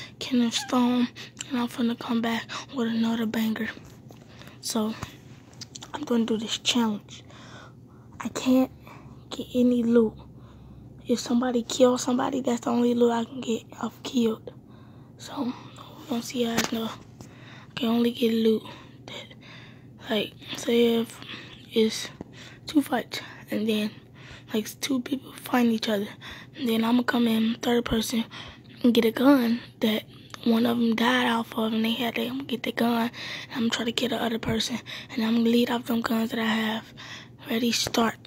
Kenneth Stone, and I'm finna come back with another banger. So I'm gonna do this challenge. I can't get any loot. If somebody kills somebody, that's the only loot I can get off killed. So we're gonna see how I know. I can only get loot that, like, say if it's 2 fights and then like 2 people find each other, and then I'm gonna come in third person and get a gun that one of them died off of, and I'm gonna get the gun, and I'm gonna try to kill the other person, and I'm gonna lead off them guns that I have. Ready, start.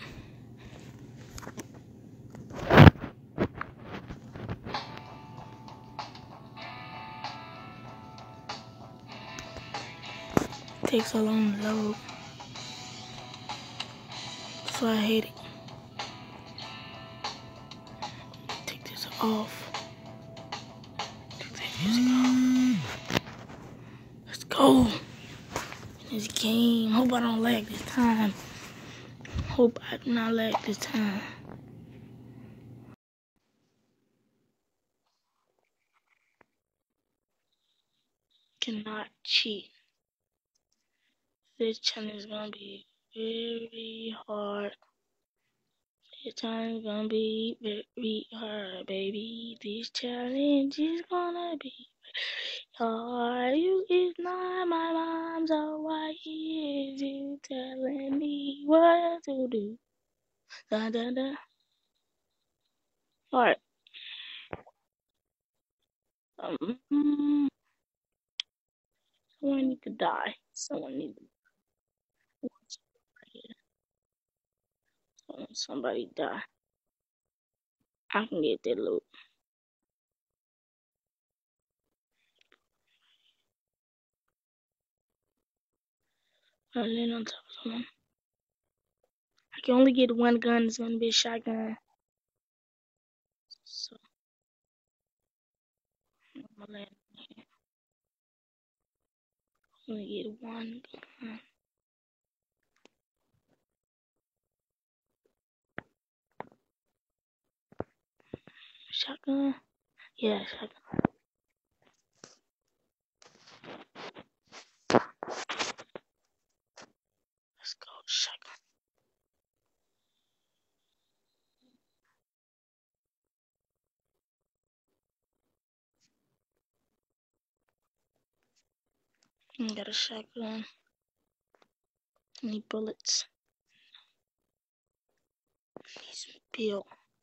Takes so long to load. That's why I hate it. Take this off. Take that music off. Let's go. This game. Hope I don't lag this time. Hope I do not lag this time. Cannot cheat. This challenge is gonna be very hard. This challenge is gonna be very hard, baby. This challenge is gonna be hard. You is not my mom, so why is you telling me what to do? Da da da. Alright. Someone need to die. Someone need to somebody die. I can get that loot. I land on top of someone. I can only get one gun. It's gonna be a shotgun. So I'm gonna land here. Only get one gun. Shotgun? Yeah, shotgun. Let's go, shotgun. I got a shotgun. Any bullets? Need some peel.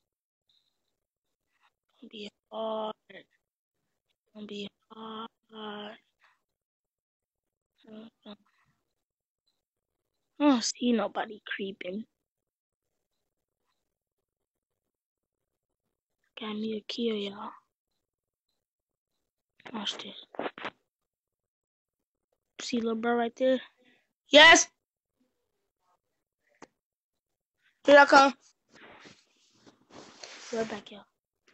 Gonna be hard. Gonna be hard. I don't see nobody creeping. Got me a kill, y'all. Watch this. See little bro right there? Yes! Here I come. Right back, y'all.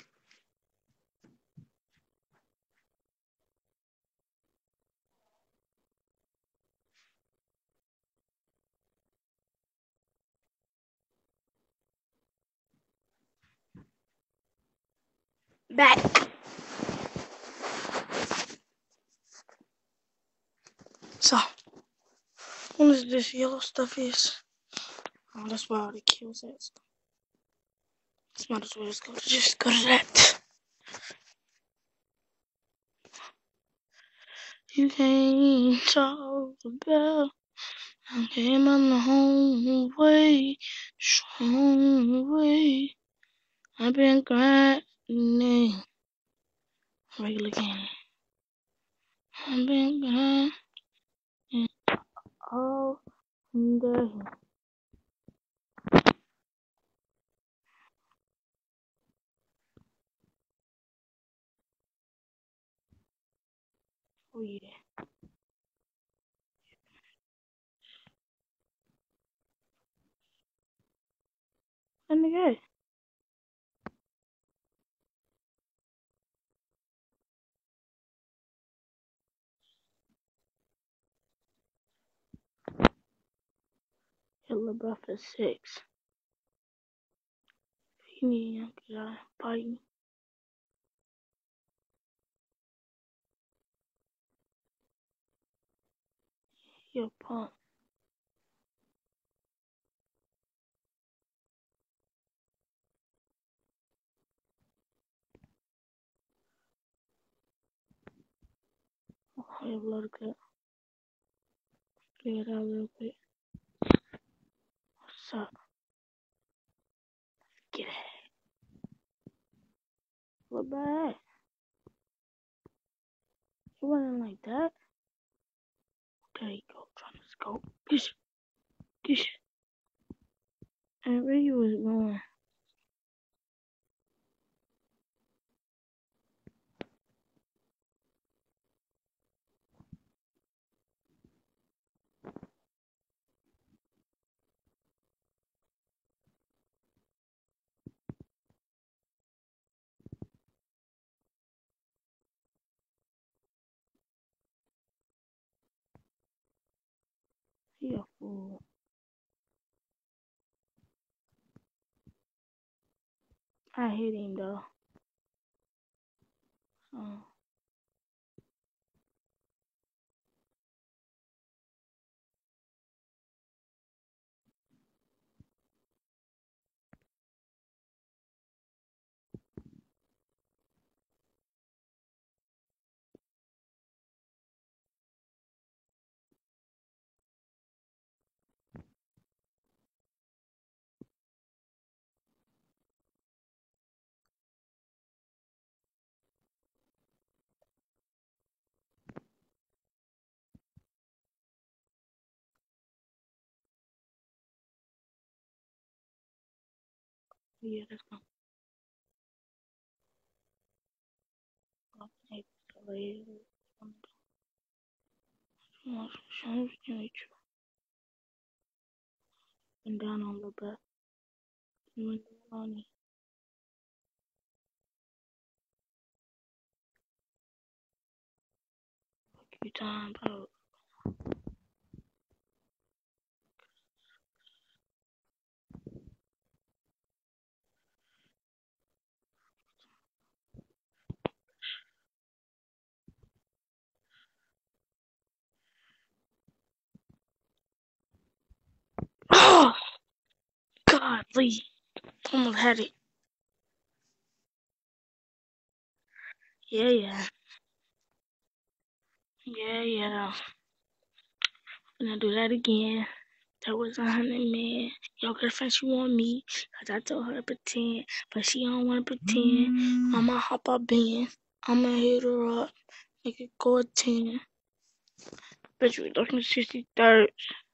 Back. So, what is this yellow stuff is? Oh, that's where all the kills at. So might as well just go to that. You can't talk about I came on the home way, strong way. I've been grinding regular game. I've been grinding all day. Oh yeah. Let me go. Hitler buff is 6. If you need him, bite me. He a punk. Oh, you blood cut. Clear it out a little bit. What's up? Get it. What bad? It wasn't like that. There you go, trying to scope. Gish, gish. And where you was going? He a fool. I hit him though. So, yeah, that's gonna go take the later. Show me and down on the back. You went on it a few times out. Oh, God, Lee. Almost had it. Yeah, yeah. Yeah, yeah. I'm gonna do that again. That was 100, man. Your girlfriend, she want me. Cause I told her to pretend. But she don't wanna pretend. I'ma hop up in. I'ma hit her up. Make it go a 10. Bet you looking 63rd.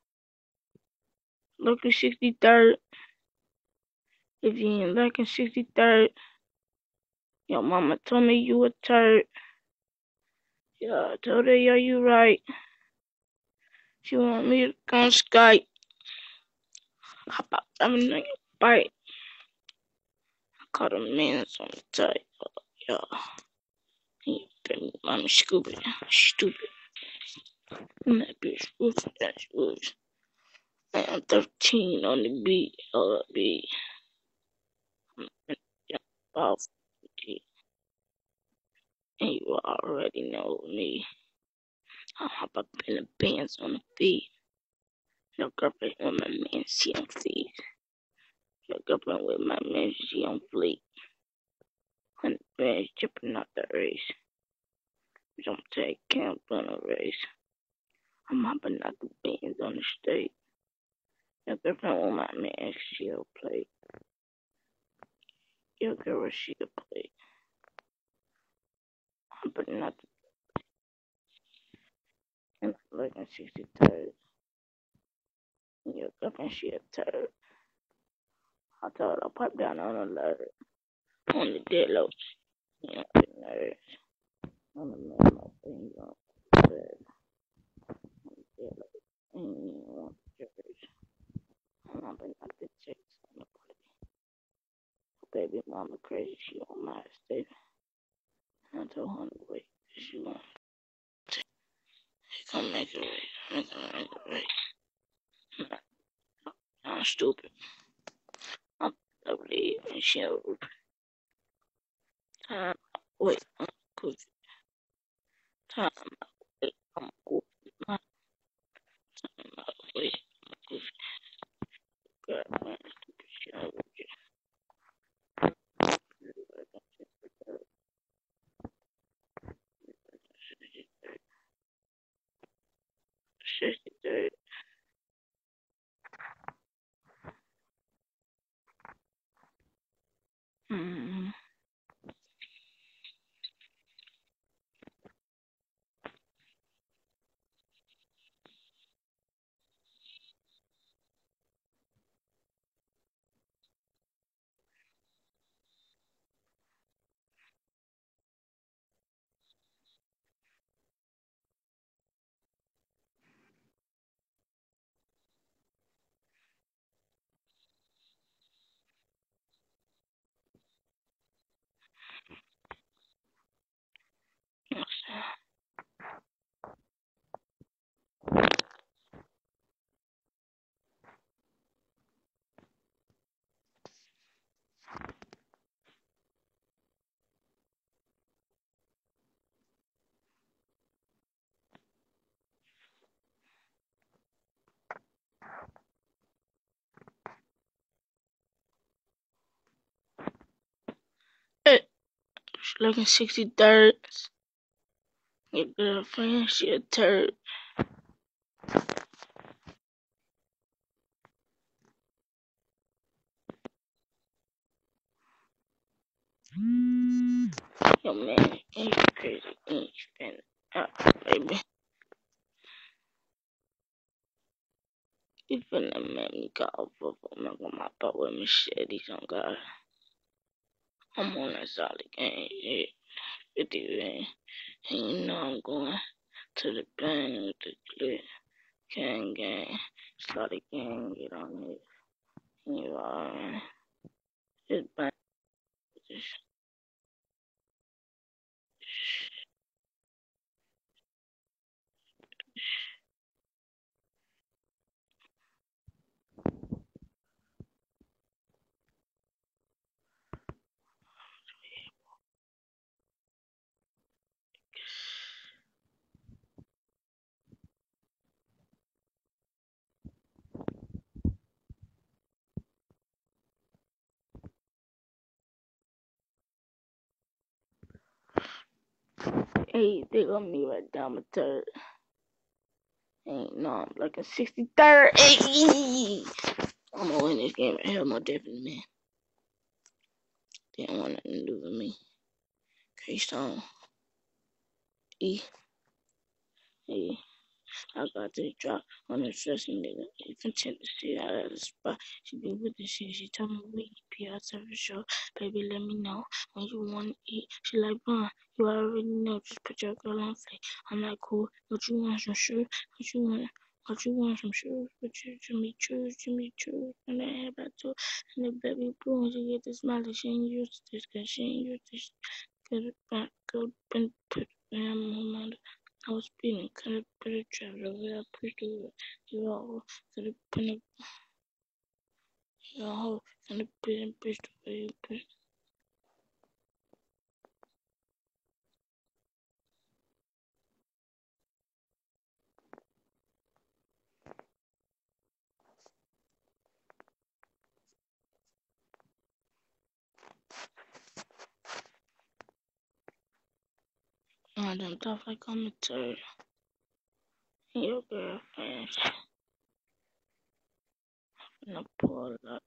Looking 63rd. If you ain't looking 63rd, your mama told me you a turd. Yeah, I told her, yeah, you right. She want me to come Skype. Hop out, I'm in a bite. I caught a man on the tight. Yeah, he been mommy stupid. And that bitch roof, that's roof. I'm 13 on the beat, beat. I'm about 50. And you already know me. I'll hop up in the bands on the feet. Your girlfriend with my man, she on feet. Your girlfriend with my man, she on fleet. 100 bands jumping out the race. Don't take camp on a race. I'm hopping out the bands on the stage. Your girlfriend with my man, she'll play. Your girl, she'll play. Hopping out the and I'm looking 63rd. Your girlfriend, she a turd. I told her I'll pipe down on the ladder. On the dead low. You know, the nerves. On the man, my things on the bed. On the dead low. And you want the church. I'm hopping out the chicks on the play. Baby mama crazy, she on my estate. I told her to wait. She won't. She gonna make it right. Make it right. I'm stupid. I'm ugly and she'll time. Wait, I'm cooking. Time. Wait, I'm cooking. Wait, God, man, shit over here. 63rd. Mm-hmm. Hey, she looking 63rd. Your girlfriend, she a turd. Yo, man, ain't you crazy? Ain't you spending out, baby? You finna make me go over my butt with machetes on God. I'm on that solid game, shit. 50 man. And you know I'm going to the bang with the clip. Gang. Solid gang, get on it. You alright. Just bang. Hey, they gonna be right down my third. Ain't no, I'm looking 63rd. Hey, I'm gonna win this game right here, more definitely, man. They don't want nothing to do with me. Keystone. E. E. I got this drop on the trust nigga. You content to see out of the spot. She be with the shit. She told me we PR service show. Baby, let me know when you want to eat. She like, Bron, you already know. Just put your girl on flick. I'm like, cool. What you want, some sugar? What you want? What you want, some sugar? What you, Jimmy Choo, and then head back to and the baby blue, and she get this smiley. She ain't used to this, cause she ain't used to this. Get it back, go, and put it. I was speeding, could have put a traveler without pushing you all could have put a hole and a bit and pushed away. I done thought like I'm a turd. And your girlfriend, and I pull up,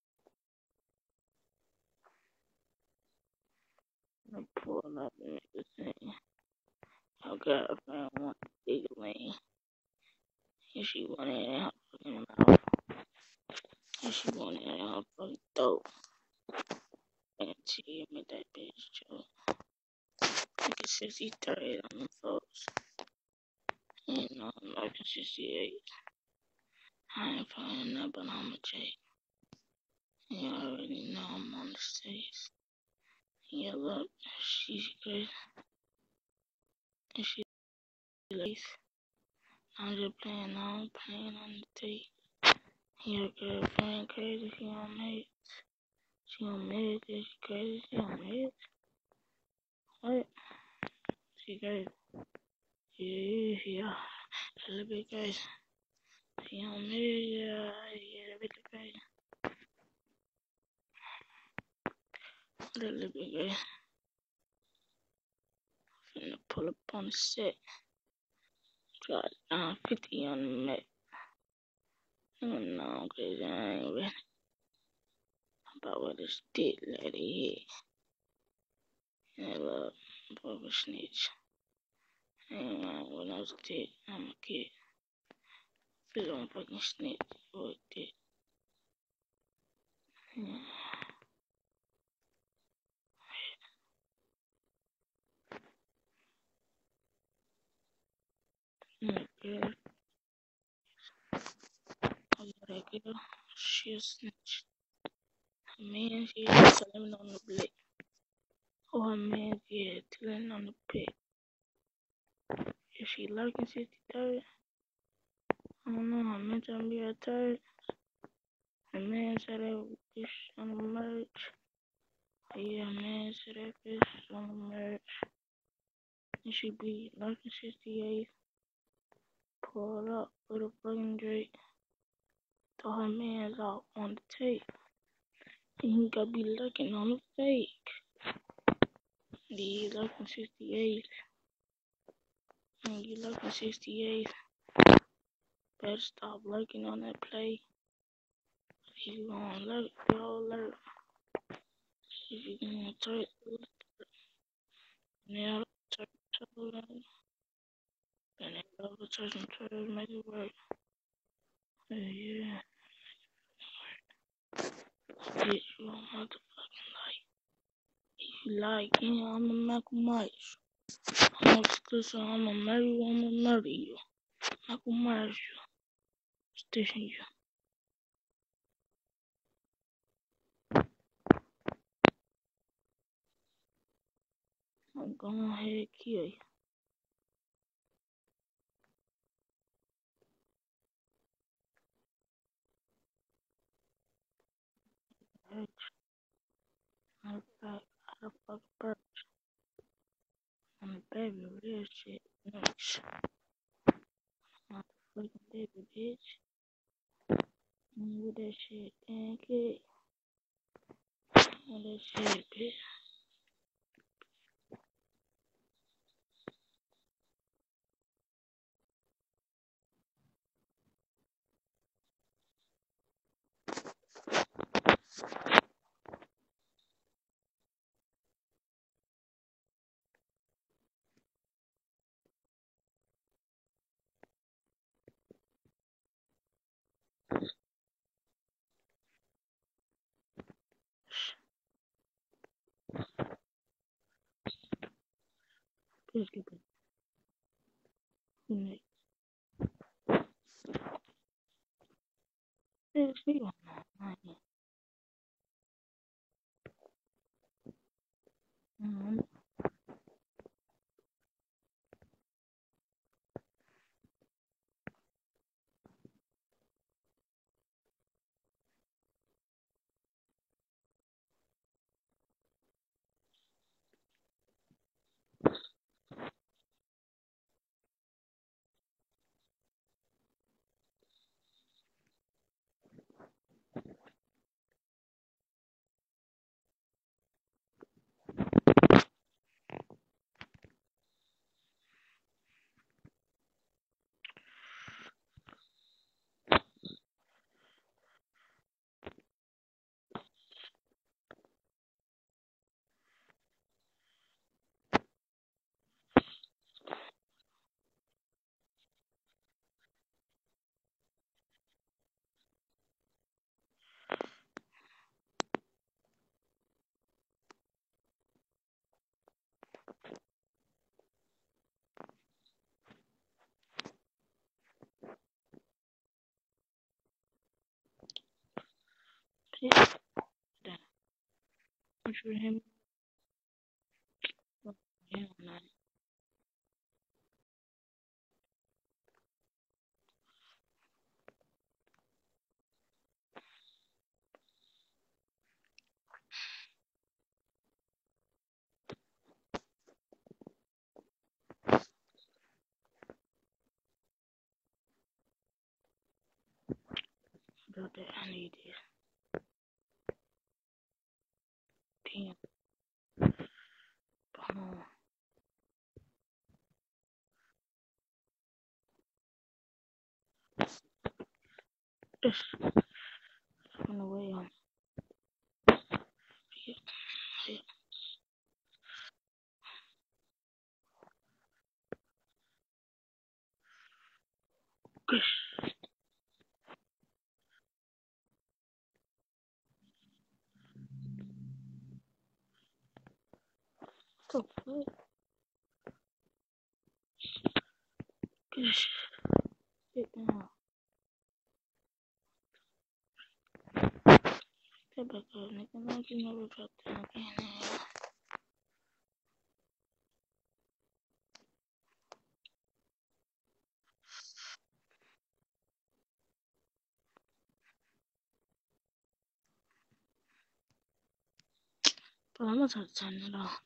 and make the thing. Your girlfriend want to dig lane, and she want it in her fucking mouth, and she want it in her fucking throat. And she made that bitch joke. Like a 63 on them folks. You know, I'm like a 68. I ain't playing that, but I'm a J. You already know I'm on the stage. Yeah, look, she's crazy. And she lace. I'm just playing on the tape. Your girlfriend crazy, she on me. She on me, she crazy, she on me. What? She crazy. Yeah. A little bit crazy. She on me, yeah, that bitch crazy. That little bit crazy. Finna pull up on the set. Got 50 on the Mac. No, cause I ain't ready. About what this dick lady hit. And look, boy was snitch. Ain't lying when I was dead. I'm a kid. Feel on fucking snitch. Boy, dick. Yeah. Girl. Oh, yeah, that girl. She a snitch. Her man, she is telling on the blick. Oh, her man, yeah, telling on the pit. If she lurking 63rd, I don't know. Her man trying to be a third. Her man said that bitch on the merch. Yeah, man said that bitch on the merch. And she be lurking 68. Pull up with a fucking Drake. Throw her man's out on the tape. And he gotta be lurking on the fake. And he lurking 68. And you lurking 68. Better stop lurking on that play. If you gonna lurk, go lurk. If you gonna turn, now turn, and then go to church and church, make it work. Yeah. Bitch, you a motherfucking like. If you like, yeah, I'ma Michael Myers. I'm exclusive, I'ma murder you. Michael Myers, you. Station you. I'm going ahead, kill you. Bitch, I'm back out of fucking bird. I'm a baby, real shit, bitch. Motherfucking baby, bitch. With that shit, damn kid. With that shit, bitch. Please get back. Next. Bitch, you don't know. Mm-hmm. Bitch, damn. What you hear me? Hell no. Just on the way on. Yeah, yeah. Good. So good. Good. Sit down. Sit back up, nigga. Like you never dropped down again. But I'm gonna try to turn it off.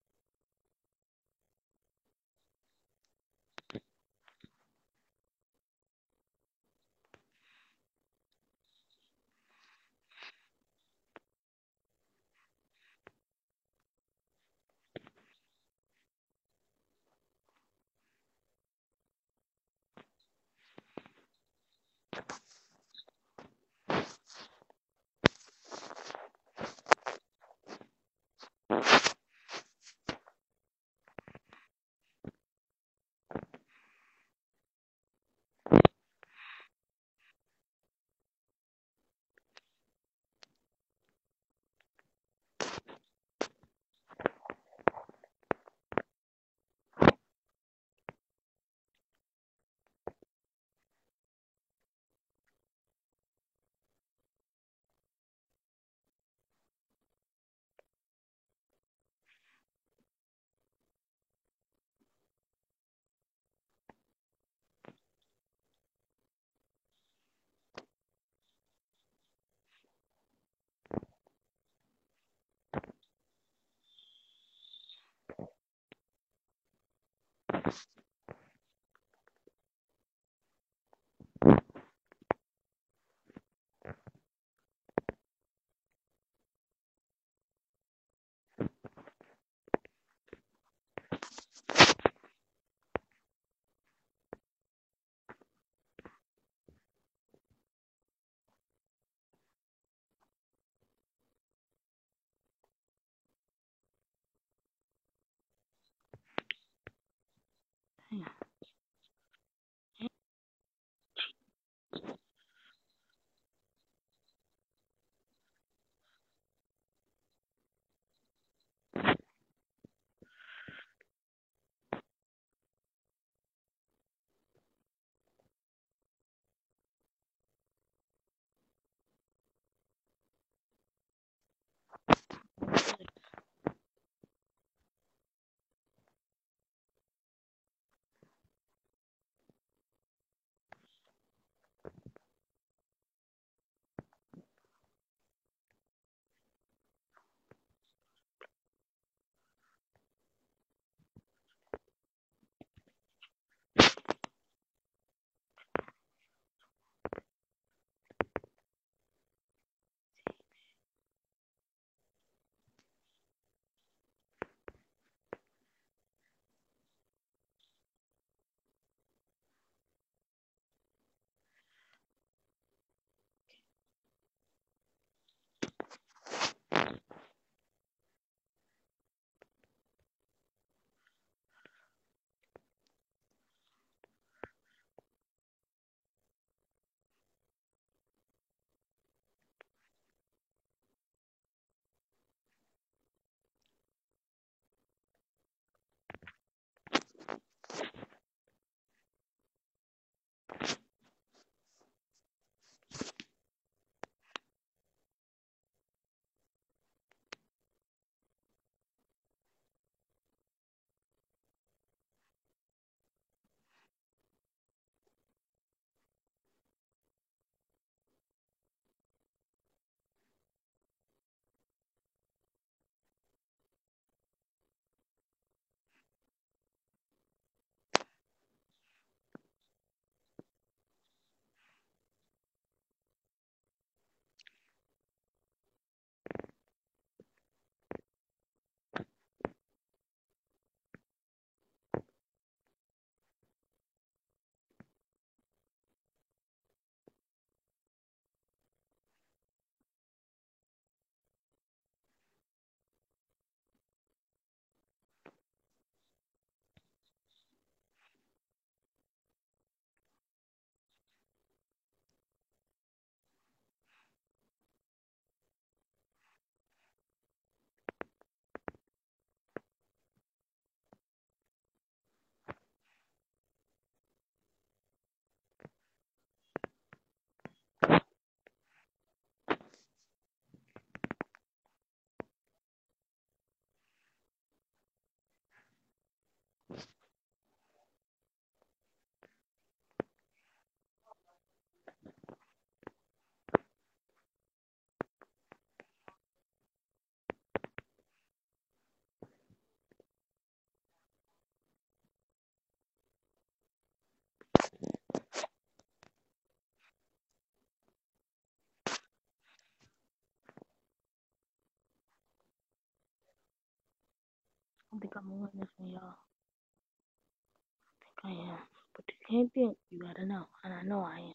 Hang on. think I'm gonna win this one, y'all. I think I am. But you can't think, you gotta know. And I know I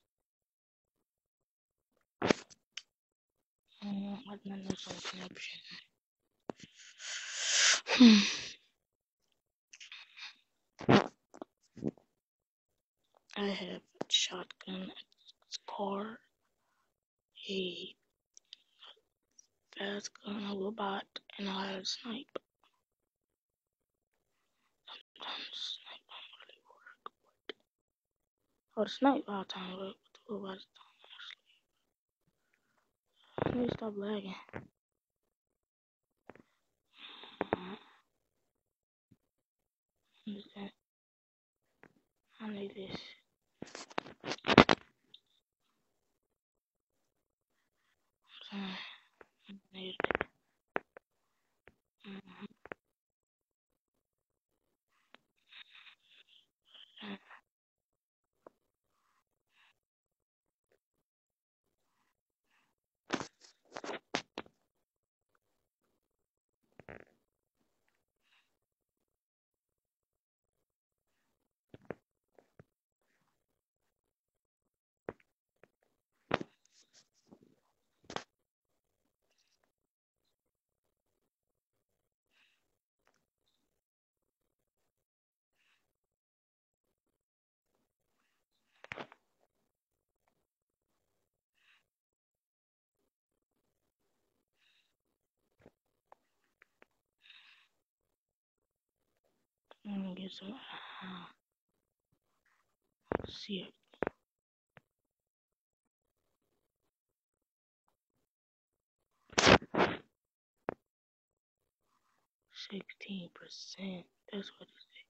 am. What's my next one connection? I have a shotgun, a car, a fast gun, a robot, and I have a snipe. Sometimes snipe don't really work, but the snipe all the time work, but the robots don't actually. I need to stop lagging. I need this. I need it. Let me get some. See it. 16%. That's what it is.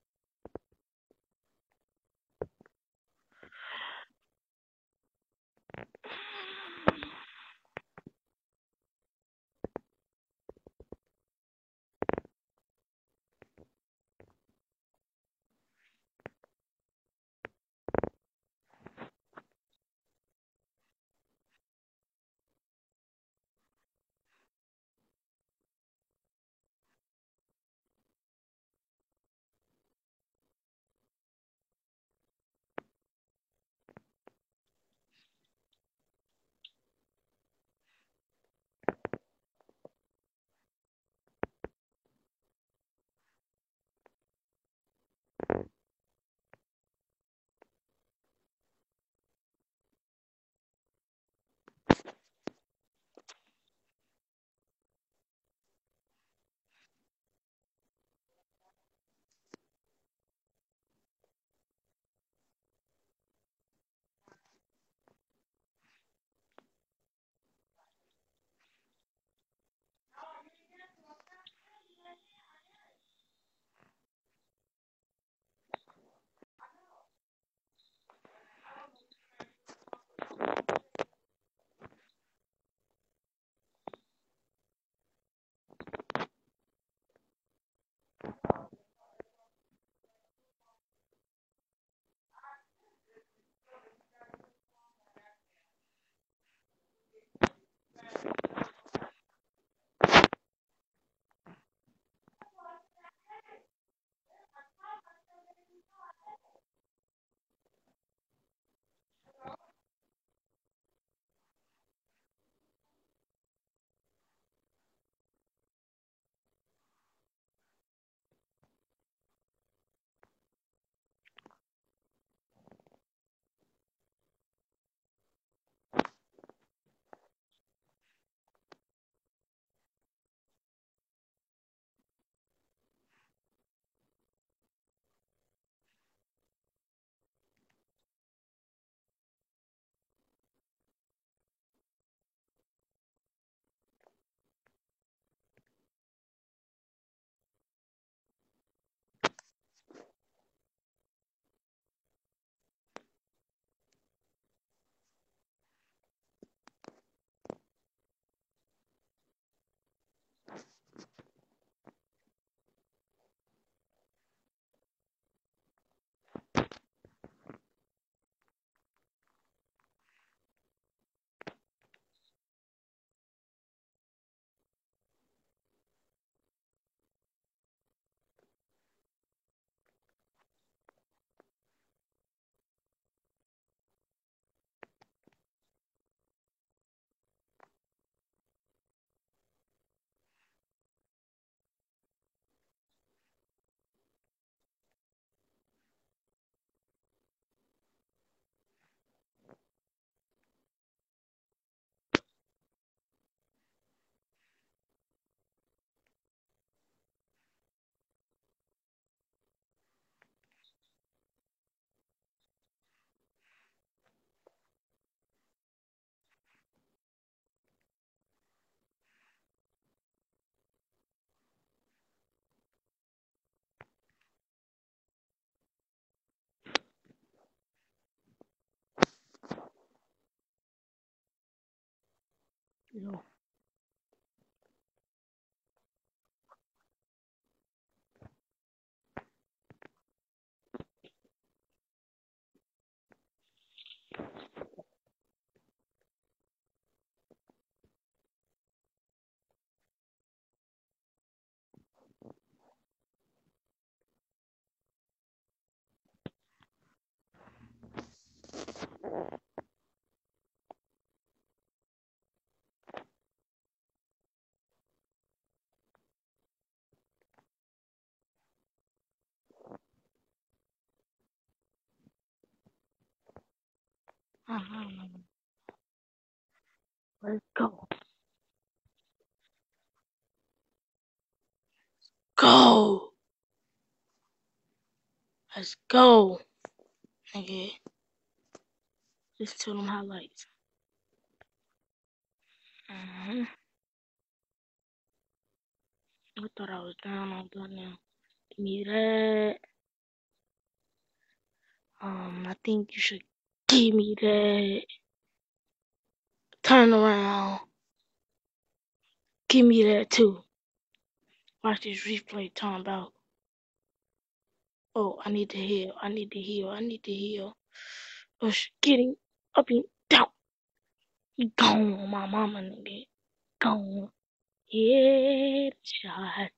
Yo. Let's go. Go. Let's go. Nigga. Just tell them highlights. I thought I was down on that now. Give me that. I think you should give me that. Turn around. Give me that too. Watch this replay talking about. Oh, I need to heal. I need to heal. I need to heal. Oh, getting up and down. He gone, my mama nigga. Gone. Headshot.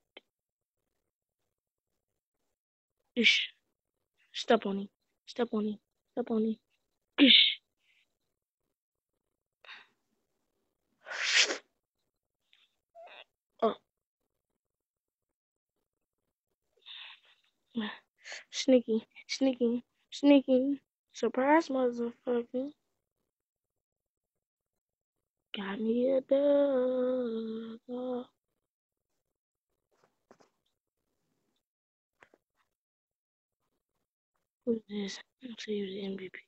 Ish. Step on him. Step on him. Step on him. Ish. Oh, sneaky, sneaky, sneaky. Surprise, motherfucker. Got me a dog. Who's this? Let's see who's the MVP.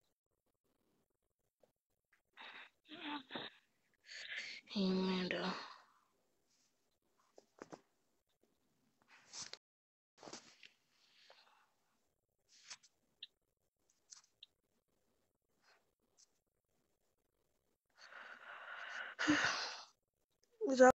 Amen, though.